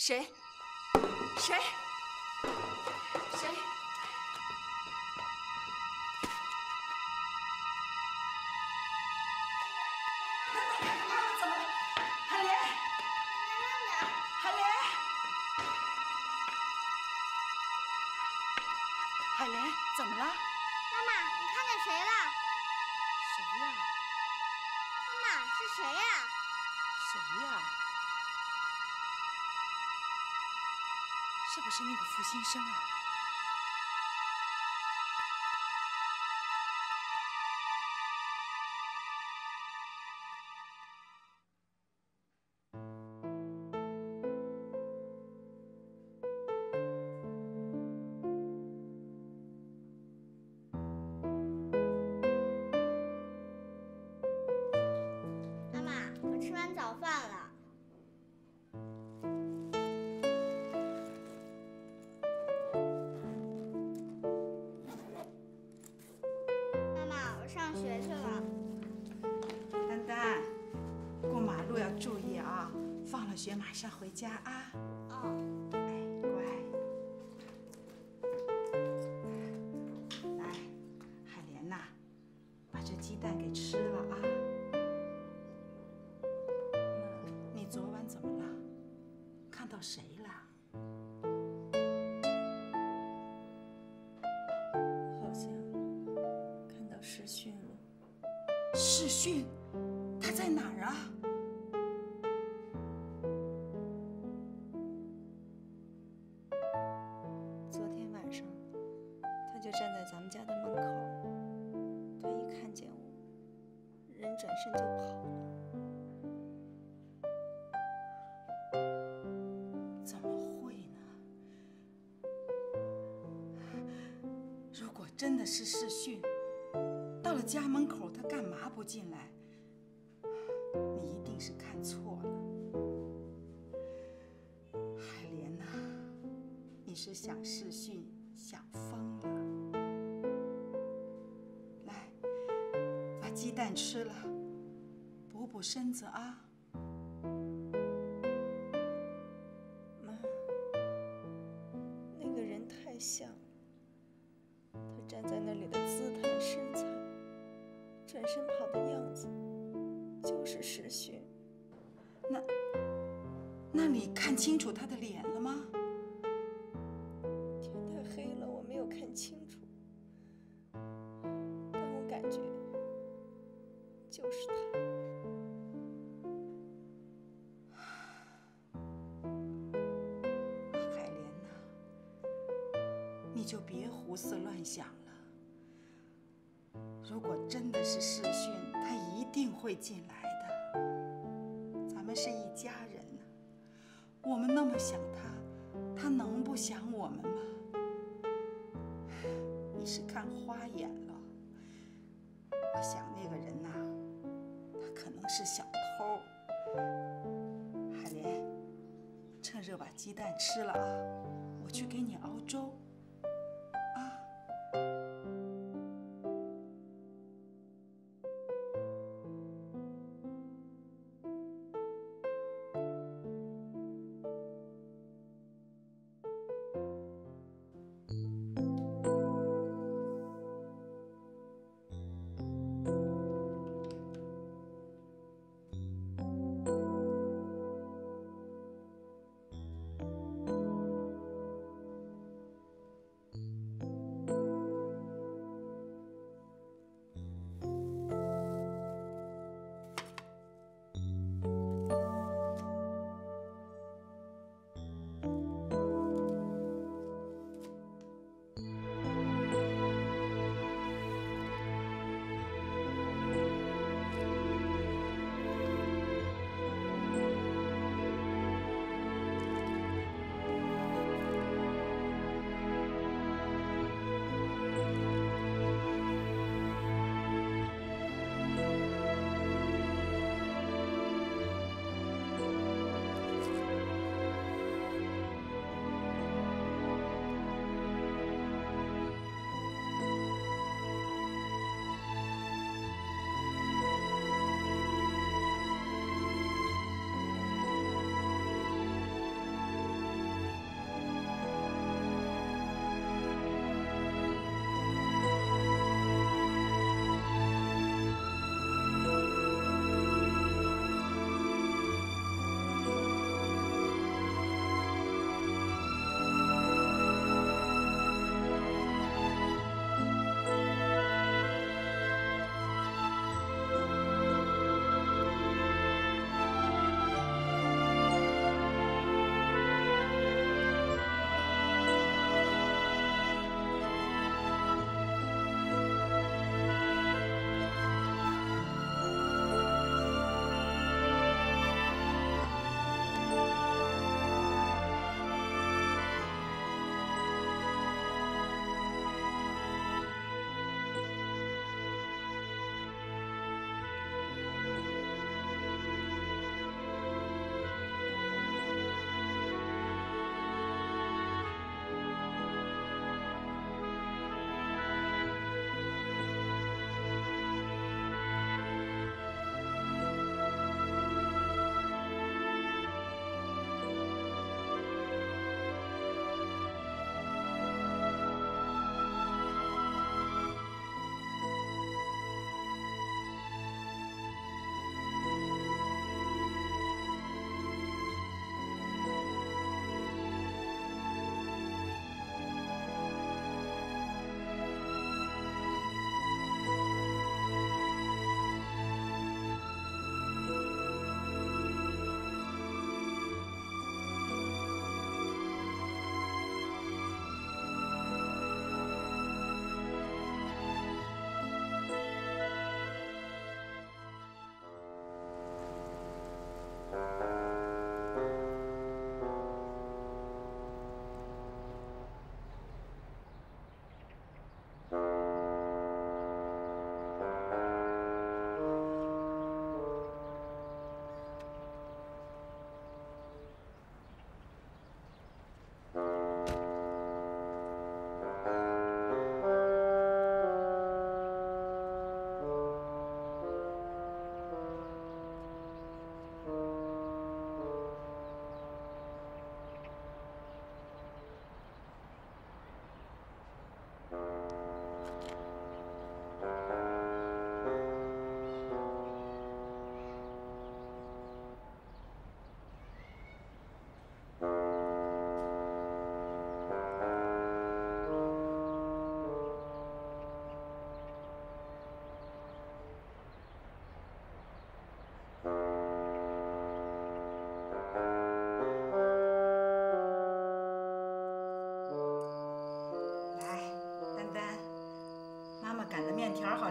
谁？谁？谁？怎么了？海莲，海莲，海莲，怎么了？ 妈妈，你看见谁了？ 谁呀？ 妈妈，是谁呀？ 谁呀？是不是那个付新生啊？ 妈妈，我吃完早饭了。妈妈，我上学去了。 丹丹，过马路要注意啊！放了学马上回家啊！ 哦。 哎，乖。来，海莲呐，把这鸡蛋给吃了啊！你昨晚怎么了？看到谁了？ 好像看到视讯了。 视讯？他在哪儿啊？ 昨天晚上，他就站在咱们家的门口，他一看见我，人转身就跑了。 怎么会呢？如果真的是视讯，到了家门口他干嘛不进来？你一定是看错了。海莲呐，你是想视讯想疯了。来，把鸡蛋吃了，补补身子啊。 妈，那个人太像了，他站在那里的姿态、身材，转身跑的样子，就是视讯。 那你看清楚他的脸了吗？ 天太黑了，我没有看清楚，但我感觉就是他。 海莲呐，你就别胡思乱想了。如果真的是视讯，他一定会进来的。咱们是一家人呢，我们那么想他，他能不想我们吗？你是看花眼了。我想那个人呐，他可能是小偷。海莲，趁热把鸡蛋吃了啊，我去给你熬粥。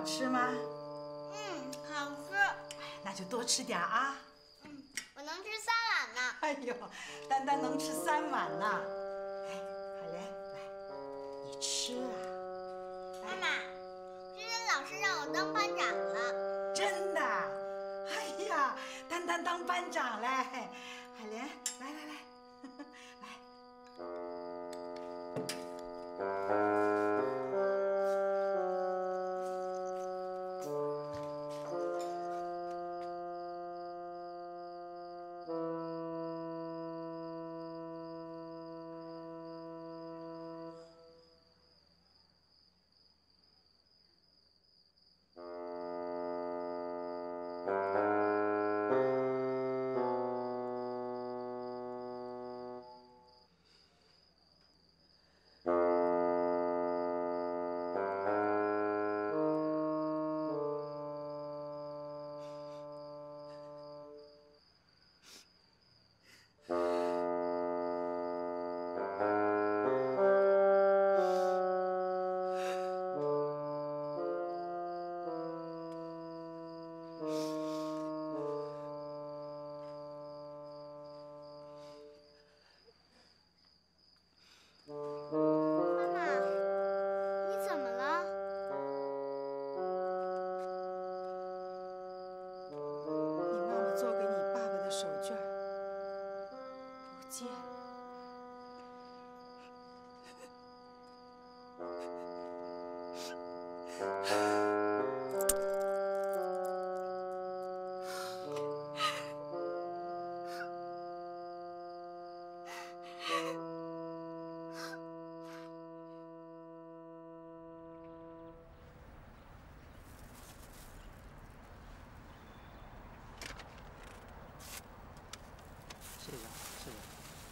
吃吗？ 好吃。 那就多吃点啊。 我能吃3碗呢。 哎呦，丹丹能吃3碗呢。哎，海莲，来，你吃啊。 妈妈，今天老师让我当班长了。 真的？哎呀，丹丹当班长嘞！海莲，来来来，来。 妈妈，你怎么了？ 你妈妈做给你爸爸的手绢不见了。 谢谢，谢谢。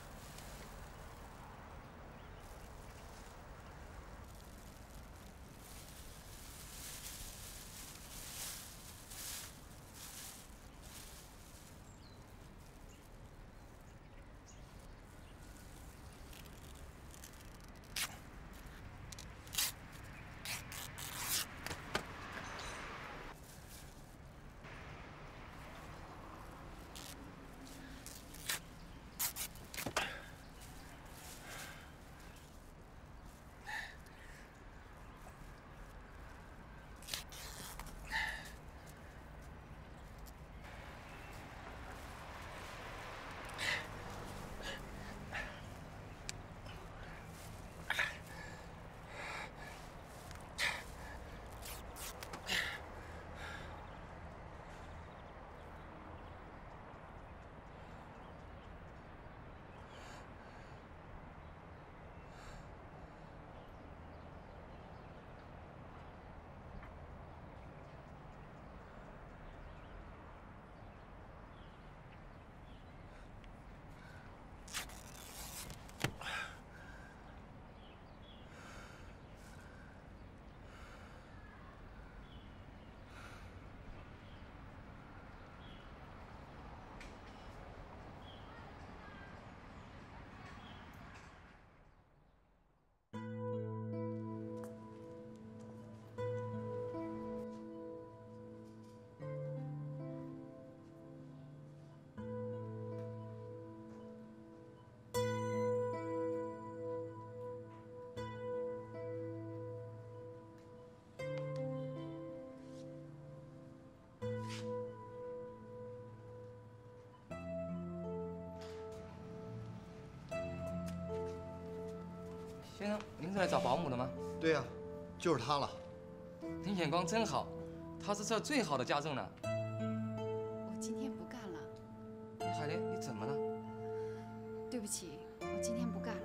先生，您是来找保姆的吗？ 对呀，就是他了。 您眼光真好，他是这儿最好的家政了。 我今天不干了， 海莲，你怎么了？ 对不起，我今天不干了。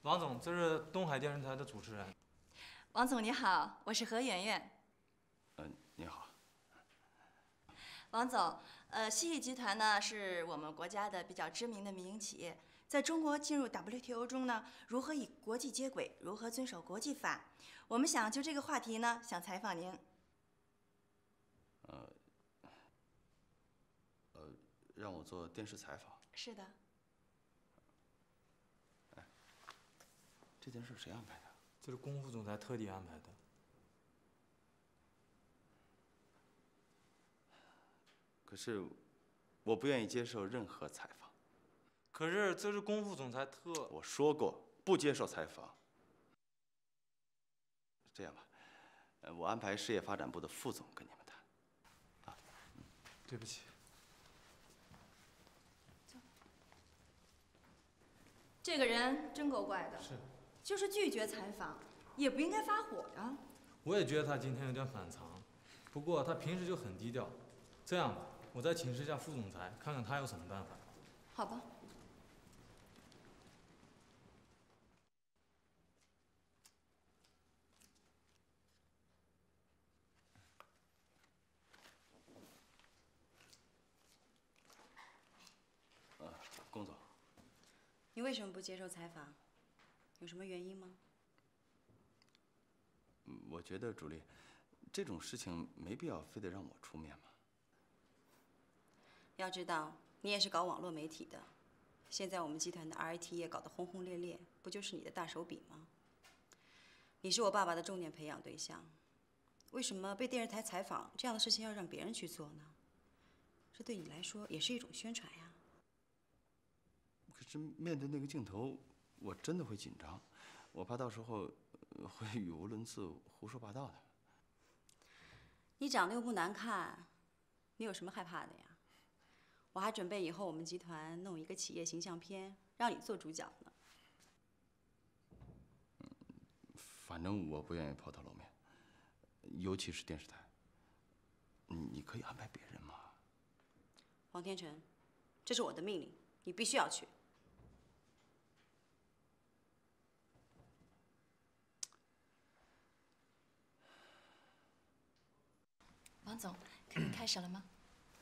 王总，这是东海电视台的主持人。 王总你好，我是何媛媛。 你好。 王总，西艺集团呢是我们国家的比较知名的民营企业，在中国进入 WTO 中呢，如何与国际接轨，如何遵守国际法，我们想就这个话题呢，想采访您。 让我做电视采访。 是的。 这件事谁安排的？ 这是龚副总裁特地安排的。 可是，我不愿意接受任何采访。 可是这是龚副总裁我说过不接受采访。这样吧，我安排事业发展部的副总跟你们谈。 对不起。 这个人真够怪的。 是。 就是拒绝采访，也不应该发火呀。 我也觉得他今天有点反常，不过他平时就很低调。这样吧，我再请示一下副总裁，看看他有什么办法。 好吧。 龚总， 你为什么不接受采访？有什么原因吗？ 我觉得主力，这种事情没必要非得让我出面嘛。 要知道，你也是搞网络媒体的，现在我们集团的 RIT 业搞得轰轰烈烈，不就是你的大手笔吗？你是我爸爸的重点培养对象，为什么被电视台采访这样的事情要让别人去做呢？这对你来说也是一种宣传呀。 可是面对那个镜头，我真的会紧张，我怕到时候会语无伦次、胡说八道的。 你长得又不难看，你有什么害怕的呀？我还准备以后我们集团弄一个企业形象片，让你做主角呢。 反正我不愿意抛头露面，尤其是电视台。你可以安排别人吗？ 王天成，这是我的命令，你必须要去。王总，可以开始了吗？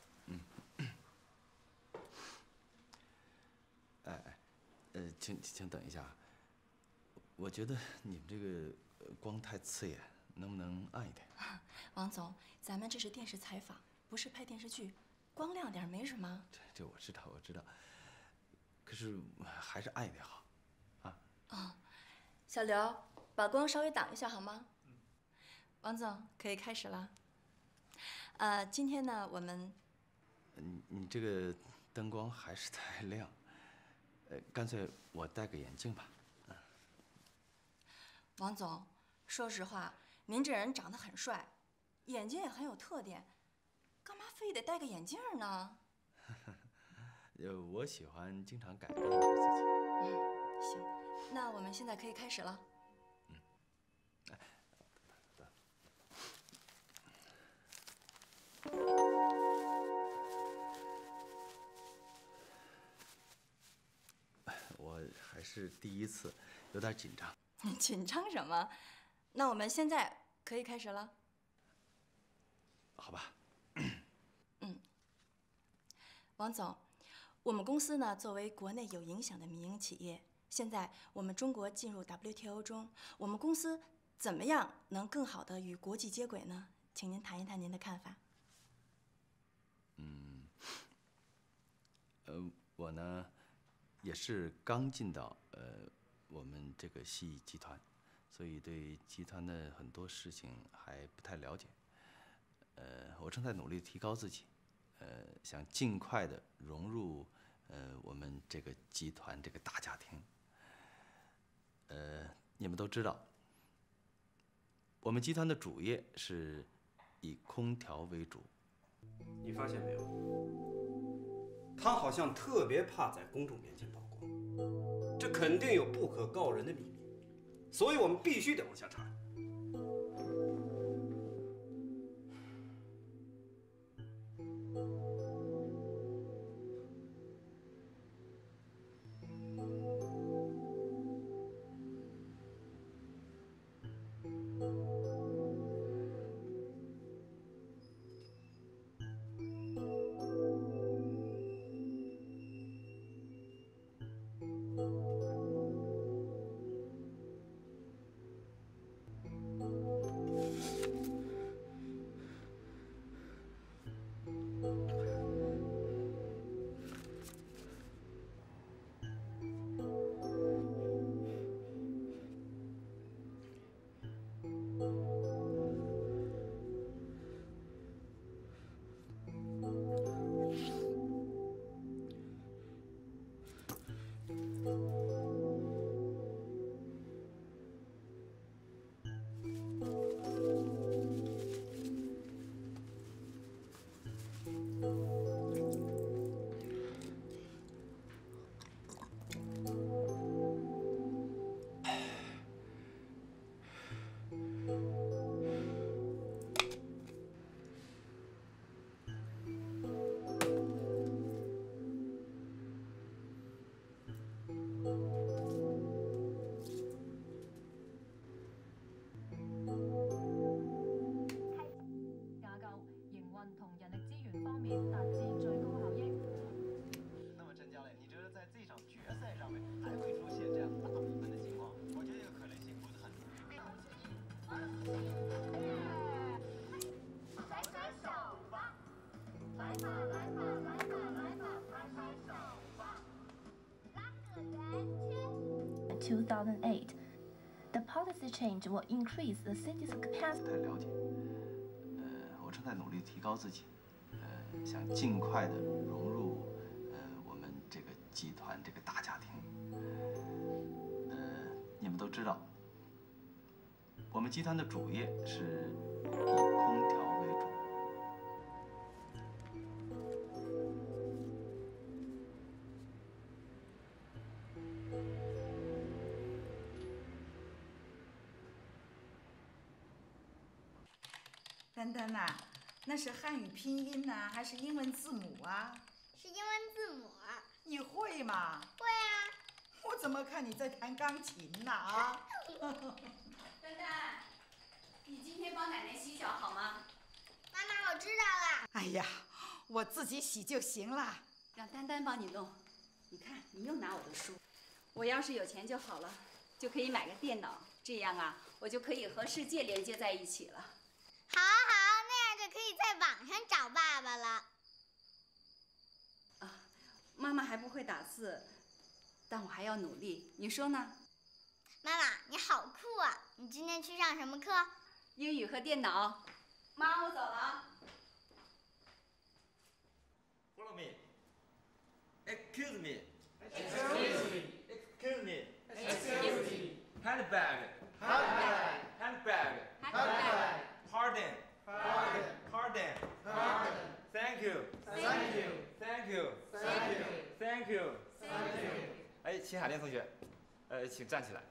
请等一下，我觉得你们这个光太刺眼，能不能暗一点？ 王总，咱们这是电视采访，不是拍电视剧，光亮点没什么。 这我知道，我知道。可是还是暗一点好，啊。 哦，小刘，把光稍微挡一下好吗？王总，可以开始了。今天呢，我们， 你这个灯光还是太亮，干脆我戴个眼镜吧。 王总，说实话，您这人长得很帅，眼睛也很有特点，干嘛非得戴个眼镜呢？ 我喜欢经常改变一下自己。 行，那我们现在可以开始了。 我还是第一次，有点紧张。 你紧张什么？那我们现在可以开始了。 好吧。 王总，我们公司呢，作为国内有影响的民营企业，现在我们中国进入 WTO 中，我们公司怎么样能更好的与国际接轨呢？请您谈一谈您的看法。 我呢，也是刚进到我们这个西艺集团，所以对集团的很多事情还不太了解。我正在努力提高自己，想尽快的融入我们这个集团这个大家庭。你们都知道，我们集团的主业是以空调为主。 你发现没有？他好像特别怕在公众面前曝光，这肯定有不可告人的秘密，所以我们必须得往下查。 2008, the policy change will increase the city's capacity. 不太了解，我正在努力提高自己，想尽快的融入我们这个集团这个大家庭。你们都知道，我们集团的主业是以空调为主。 丹丹呐，那是汉语拼音呐，还是英文字母啊？ 是英文字母。 你会吗？ 会啊。 我怎么看你在弹钢琴呢？啊！ 丹丹，你今天帮奶奶洗脚好吗？ 妈妈，我知道了。 哎呀，我自己洗就行了。 让丹丹帮你弄。你看，你又拿我的书。我要是有钱就好了，就可以买个电脑，这样啊，我就可以和世界连接在一起了。 好啊好啊，那样就可以在网上找爸爸了。 啊，妈妈还不会打字，但我还要努力，你说呢？ 妈妈，你好酷啊！你今天去上什么课？ 英语和电脑。妈，我走了。 Follow me. Excuse me. Excuse me. Excuse me. Excuse me. Handbag. Handbag. Handbag. Handbag. Pardon. Pardon. Pardon. Pardon. Thank you. Thank you. Thank you. Thank you. Thank you. Thank you. 哎，秦海莲同学，请站起来。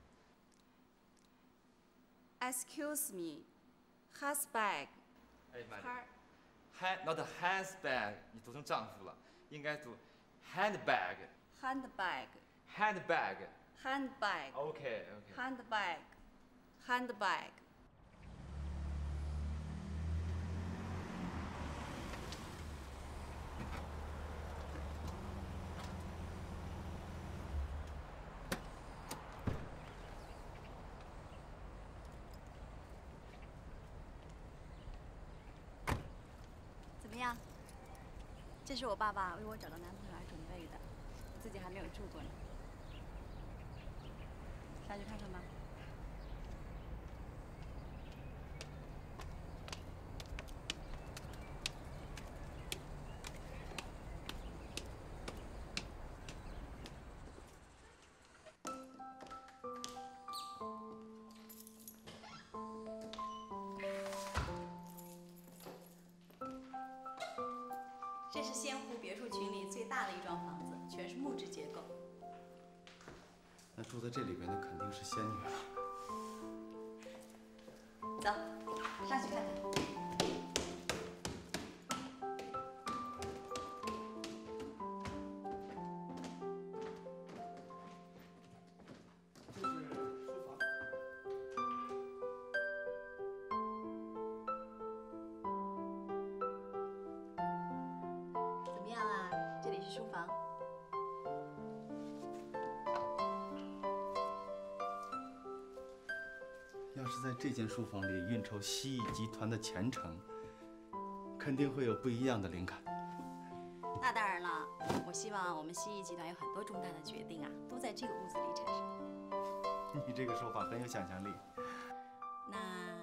Excuse me, husband. 哎，慢点。not handbag， 你读成丈夫了，应该读 handbag。 Handbag. Handbag. Handbag. OK。 Handbag. Handbag. 怎么样？这是我爸爸为我找的男朋友而准备的，自己还没有住过呢。上去看看吧。这是仙湖别墅群里最大的一幢房子，全是木质结构。 那住在这里边的肯定是仙女了。 走，上去看看。怎么样啊？这里是书房。 要是在这间书房里运筹西艺集团的前程，肯定会有不一样的灵感。 那当然了，我希望我们西艺集团有很多重大的决定啊，都在这个屋子里产生。 你这个说法很有想象力。 那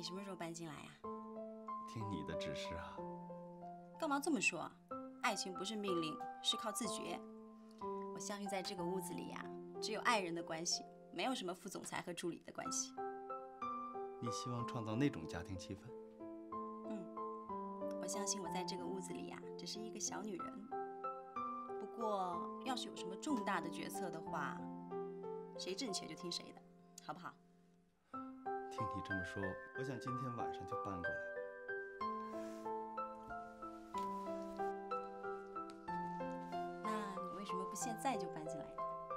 你什么时候搬进来呀？ 听你的指示啊。 干嘛这么说？爱情不是命令，是靠自觉。我相信在这个屋子里呀，只有爱人的关系，没有什么副总裁和助理的关系。 你希望创造那种家庭气氛？ 我相信我在这个屋子里呀，只是一个小女人。不过，要是有什么重大的决策的话，谁正确就听谁的，好不好？ 听你这么说，我想今天晚上就搬过来。 那你为什么不现在就搬进来呢？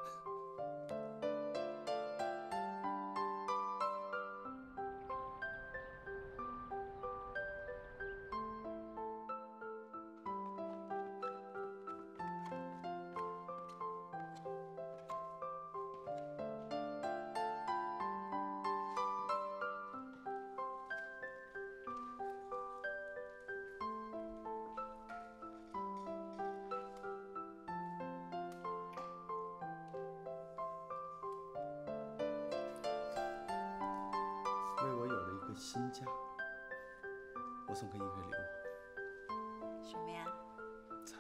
为我有了一个新家，我送给你一个礼物。 什么呀？ 猜。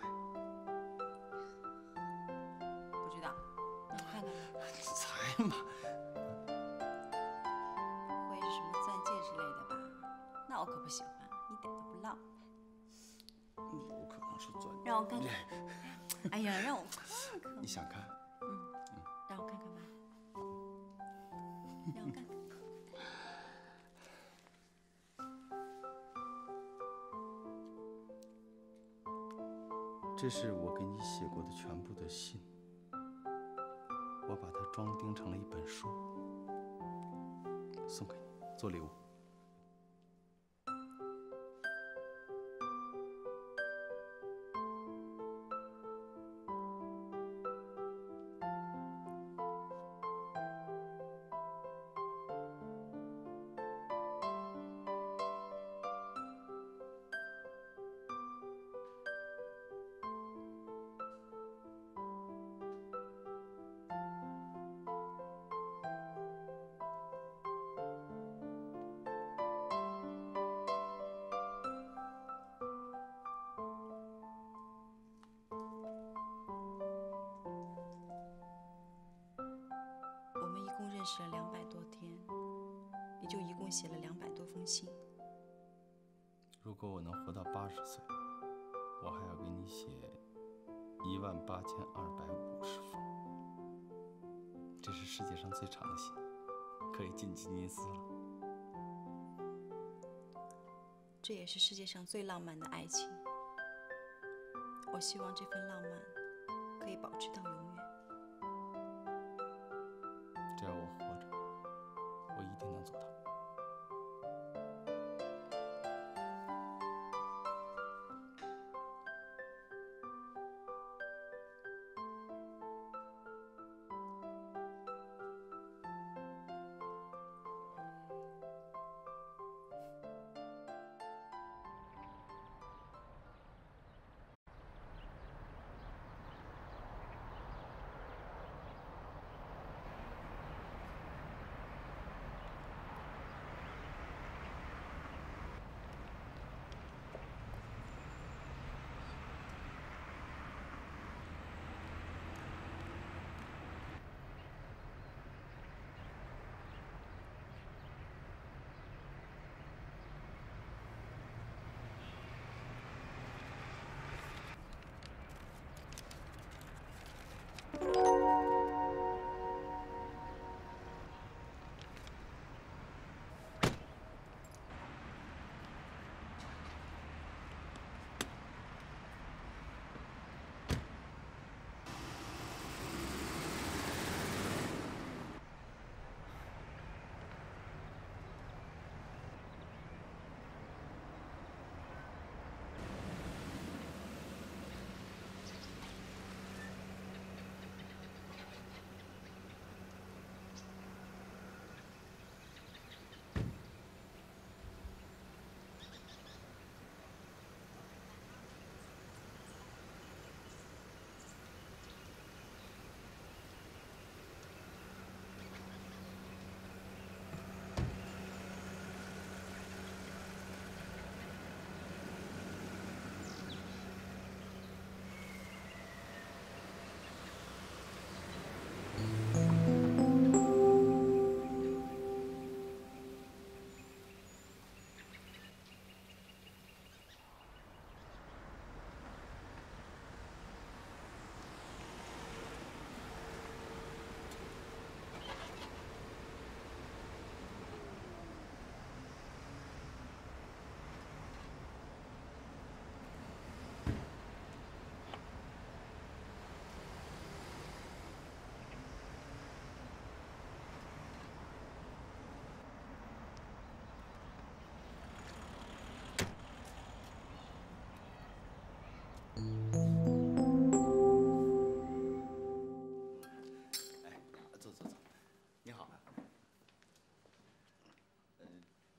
不知道，那我看看吧。 猜嘛。 不会是什么钻戒之类的吧？那我可不喜欢，一点都不浪漫。 有可能是钻戒。 让我看看。哎呀，让我看看。 你想看？ 让我看看吧。让我看看。 这是我给你写过的全部的信，我把它装订成了一本书，送给你做礼物。 我们一共认识了200多天，也就一共写了200多封信。 如果我能活到80岁，我还要给你写18250封。这是世界上最长的信，可以进吉尼斯了。 这也是世界上最浪漫的爱情。我希望这份浪漫可以保持到永远。 只要我活着，我一定能做到。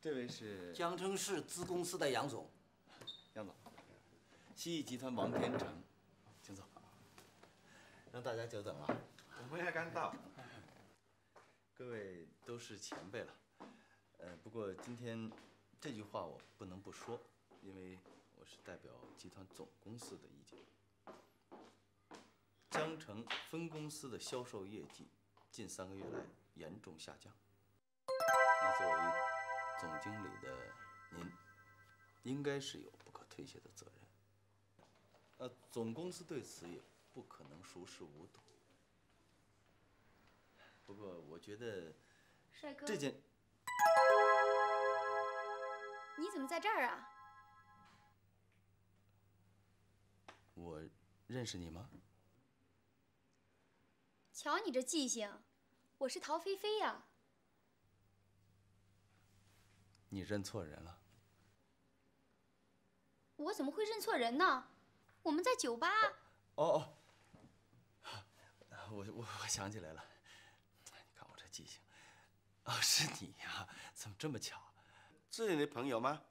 这位是江城市资公司的杨总。 杨总，西艺集团王天成，请走。让大家久等了。 我们也刚到。 各位都是前辈了，不过今天这句话我不能不说，因为我是代表集团总公司的意见。江城分公司的销售业绩近3个月来严重下降。那作为总经理的您，应该是有不可推卸的责任。总公司对此也不可能熟视无睹。不过我觉得， 帅哥， 这件， 你怎么在这儿啊？ 我认识你吗？ 瞧你这记性，我是陶菲菲呀。 你认错人了。 我怎么会认错人呢？我们在酒吧。 哦，我想起来了，你看我这记性。哦，是你呀？怎么这么巧？ 是你的朋友吗？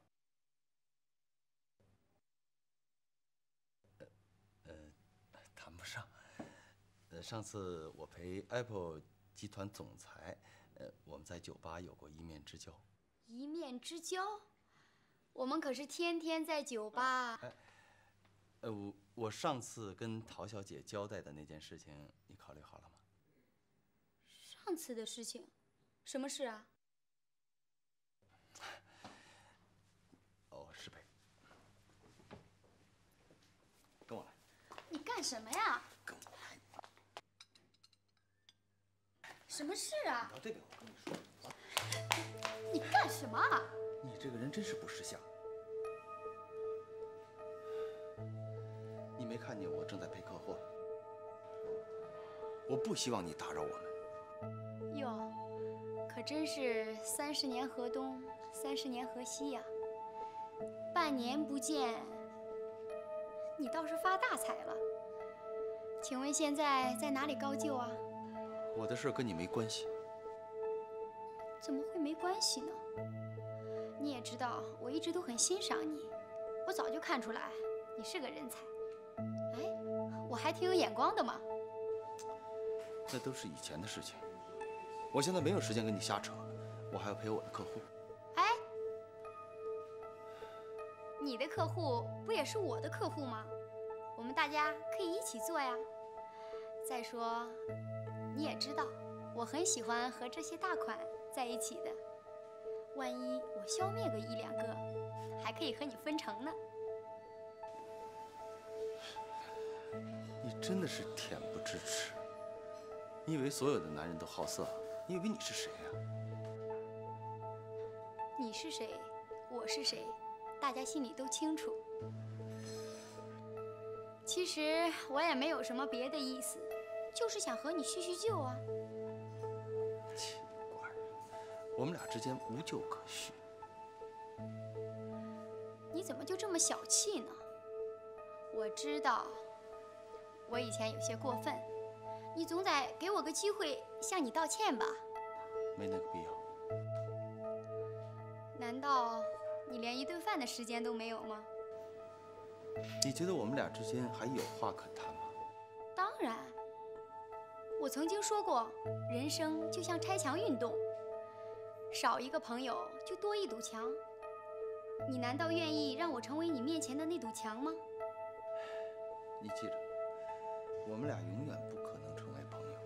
谈不上。上次我陪 Apple 集团总裁，我们在酒吧有过一面之交。 一面之交？我们可是天天在酒吧。 我上次跟陶小姐交代的那件事情，你考虑好了吗？ 上次的事情，什么事啊？ 哦，是呗。跟我来。 你干什么呀？ 跟我来。 什么事啊？ 到这边，我跟你说。 你干什么啊？ 你这个人真是不识相。你没看见我正在陪客户？我不希望你打扰我们。 哟，可真是30年河东，30年河西呀。半年不见，你倒是发大财了。请问现在在哪里高就啊？ 我的事跟你没关系。 怎么会没关系呢？你也知道，我一直都很欣赏你，我早就看出来你是个人才。哎，我还挺有眼光的嘛。 那都是以前的事情，我现在没有时间跟你瞎扯，我还要陪我的客户。 哎，你的客户不也是我的客户吗？我们大家可以一起做呀。再说，你也知道，我很喜欢和这些大款在一起的。万一我消灭个1、2个，还可以和你分成呢。 你真的是恬不知耻。你以为所有的男人都好色？你以为你是谁呀？ 你是谁，我是谁，大家心里都清楚。其实我也没有什么别的意思，就是想和你叙叙旧啊。 奇怪，我们俩之间无旧可叙。 你怎么就这么小气呢？我知道，我以前有些过分，你总得给我个机会向你道歉吧？ 没那个必要。 难道你连1顿饭的时间都没有吗？ 你觉得我们俩之间还有话可谈吗？ 当然，我曾经说过，人生就像拆墙运动，少一个朋友就多一堵墙。你难道愿意让我成为你面前的那堵墙吗？ 你记着，我们俩永远不可能成为朋友。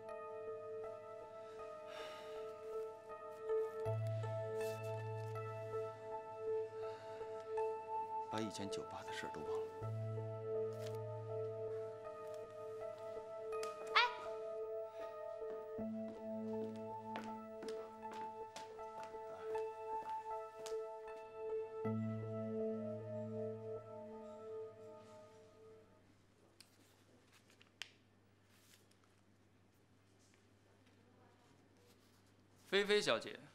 把以前酒吧的事都忘了。 菲菲小姐，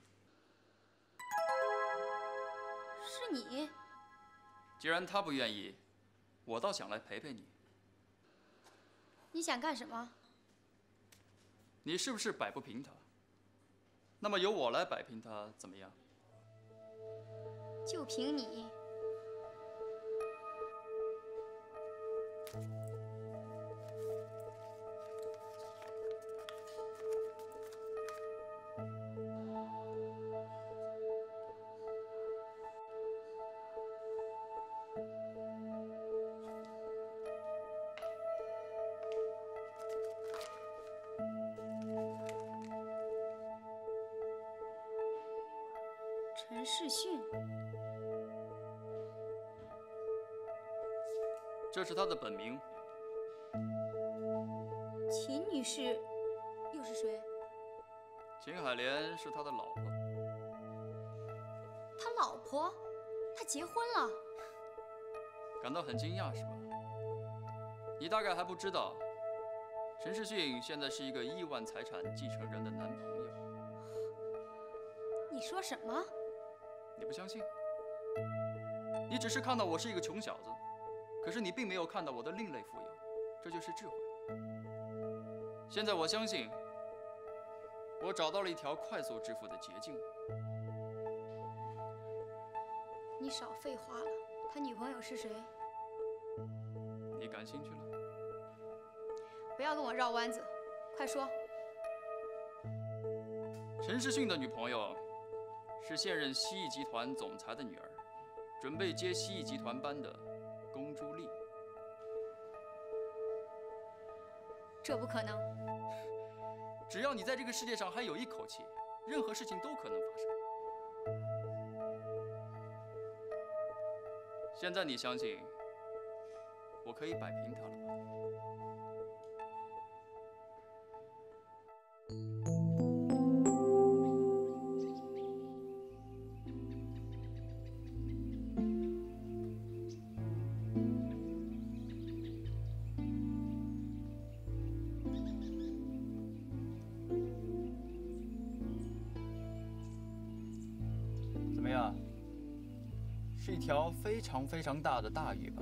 是你？ 既然她不愿意，我倒想来陪陪你。 你想干什么？ 你是不是摆不平她？那么由我来摆平她，怎么样？ 就凭你，陈世训。 这是他的本名。 秦女士又是谁？ 秦海莲是他的老婆。 他老婆？他结婚了？ 感到很惊讶是吧？你大概还不知道，陈世训现在是一个亿万财产继承人的男朋友。 你说什么？ 你不相信？你只是看到我是一个穷小子，可是你并没有看到我的另类富有，这就是智慧。现在我相信，我找到了一条快速致富的捷径。 你少废话了，他女朋友是谁？ 你感兴趣了？ 不要跟我绕弯子，快说。 陈世训的女朋友是现任西翼集团总裁的女儿，准备接西翼集团班的龚珠丽。 这不可能。 只要你在这个世界上还有一口气，任何事情都可能发生。现在你相信我可以摆平他了吧？ 怎么样？是一条非常非常大的大鱼吧？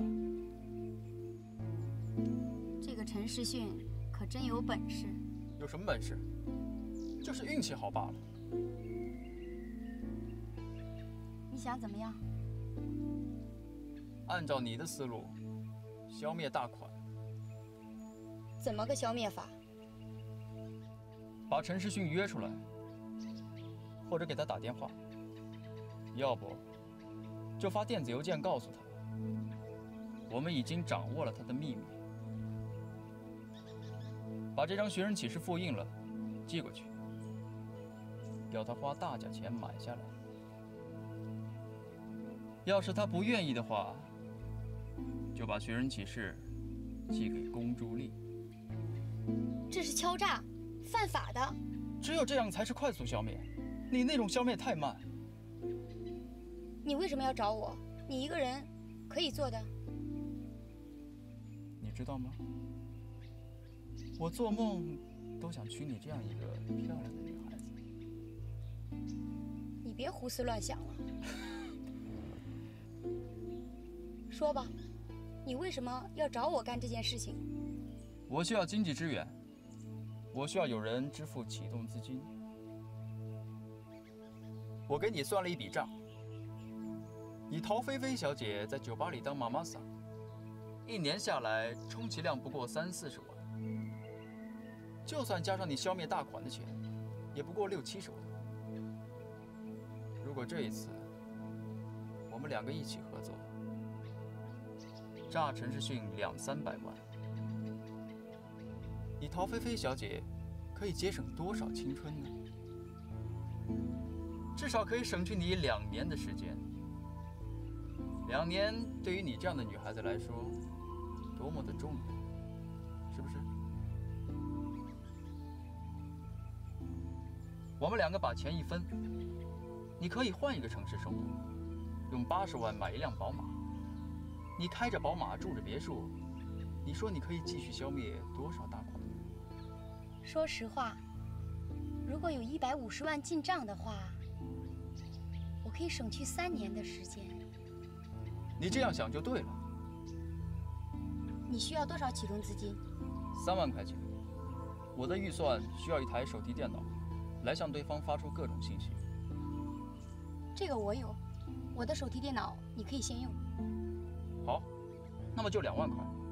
这个陈世训可真有本事。 有什么本事？就是运气好罢了。 你想怎么样？ 按照你的思路，消灭大款。 怎么个消灭法？ 把陈世训约出来，或者给他打电话，要不就发电子邮件告诉他，我们已经掌握了他的秘密。把这张寻人启事复印了，寄过去，要他花大价钱买下来。要是他不愿意的话，就把寻人启事寄给龚珠丽。 这是敲诈，犯法的。 只有这样才是快速消灭，你那种消灭太慢。 你为什么要找我？你一个人可以做的。 你知道吗？我做梦都想娶你这样一个漂亮的女孩子。 你别胡思乱想了。说吧，你为什么要找我干这件事情？ 我需要经济支援，我需要有人支付启动资金。我给你算了一笔账，以陶菲菲小姐在酒吧里当妈妈桑，1年下来充其量不过30-40万，就算加上你消灭大款的钱，也不过60-70万。如果这一次我们2个一起合作，诈陈世训200-300万，你陶菲菲小姐可以节省多少青春呢？至少可以省去你2年的时间。2年对于你这样的女孩子来说，多么的重要，是不是？我们2个把钱一分，你可以换一个城市生活，用80万买一辆宝马。你开着宝马，住着别墅，你说你可以继续消灭多少大款？ 说实话，如果有150万进账的话，我可以省去3年的时间。 你这样想就对了。 你需要多少启动资金 ？3万块钱。我的预算需要一台手提电脑，来向对方发出各种信息。 这个我有， 我的手提电脑你可以先用。 好，那么就2万块。